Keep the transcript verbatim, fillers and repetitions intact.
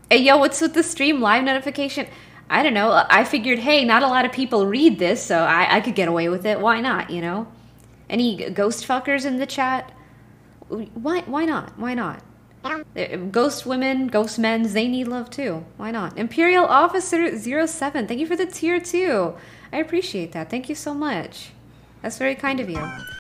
Hey, yo, what's with the stream live notification? I don't know. I figured, hey, not a lot of people read this, so I, I could get away with it. Why not, you know? Any ghost fuckers in the chat? Why, why not? Why not? Ghost women, ghost men's, they need love too. Why not? Imperial Officer zero seven, thank you for the tier two. I appreciate that. Thank you so much. That's very kind of you.